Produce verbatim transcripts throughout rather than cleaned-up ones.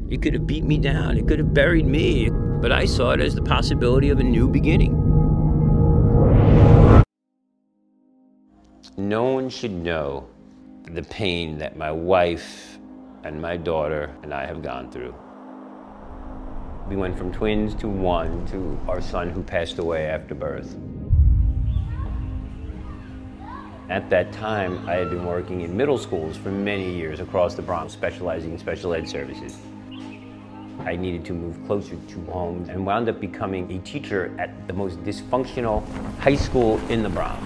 It could have beat me down, it could have buried me, but I saw it as the possibility of a new beginning. No one should know the pain that my wife and my daughter and I have gone through. We went from twins to one to our son who passed away after birth. At that time, I had been working in middle schools for many years across the Bronx, specializing in special ed services. I needed to move closer to home and wound up becoming a teacher at the most dysfunctional high school in the Bronx.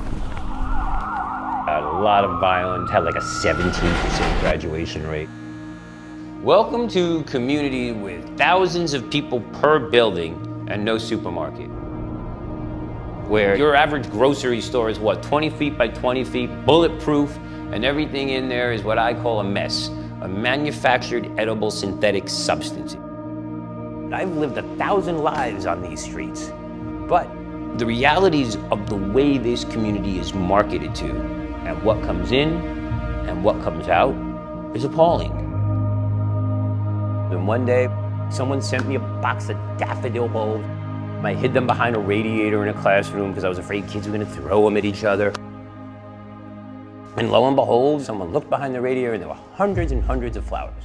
A lot of violence, had like a seventeen percent graduation rate. Welcome to community with thousands of people per building and no supermarket. Where your average grocery store is what, twenty feet by twenty feet, bulletproof, and everything in there is what I call a mess, a manufactured edible synthetic substance. I've lived a thousand lives on these streets, but the realities of the way this community is marketed to, and what comes in and what comes out, is appalling. Then one day, someone sent me a box of daffodil bulbs. I hid them behind a radiator in a classroom because I was afraid kids were going to throw them at each other. And lo and behold, someone looked behind the radiator and there were hundreds and hundreds of flowers.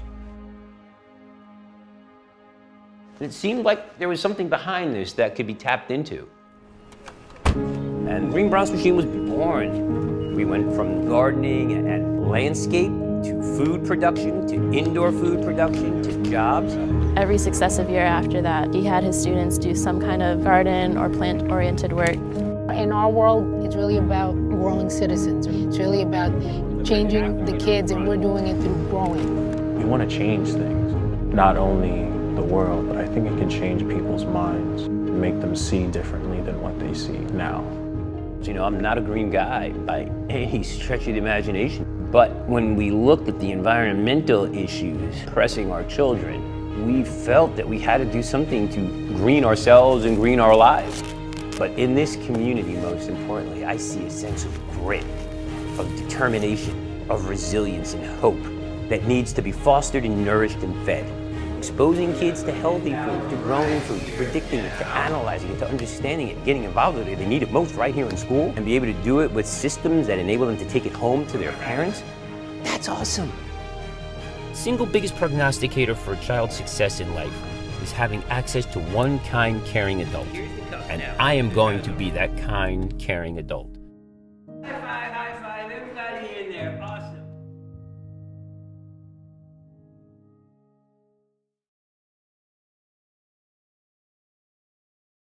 And it seemed like there was something behind this that could be tapped into. And Green Bronx Machine was born. We went from gardening and landscape to food production, to indoor food production, to jobs. Every successive year after that, he had his students do some kind of garden or plant-oriented work. In our world, it's really about growing citizens. It's really about changing the kids, and we're doing it through growing. We want to change things, not only the world, but I think it can change people's minds and make them see differently than what they see now. You know, I'm not a green guy by any stretch of the imagination. But when we looked at the environmental issues pressing our children, we felt that we had to do something to green ourselves and green our lives. But in this community, most importantly, I see a sense of grit, of determination, of resilience and hope that needs to be fostered and nourished and fed. Exposing kids to healthy food, to growing food, to predicting it, to analyzing it, to understanding it, getting involved with it. They need it most right here in school, and be able to do it with systems that enable them to take it home to their parents. That's awesome. Single biggest prognosticator for a child's success in life is having access to one kind, caring adult. And I am going to be that kind, caring adult.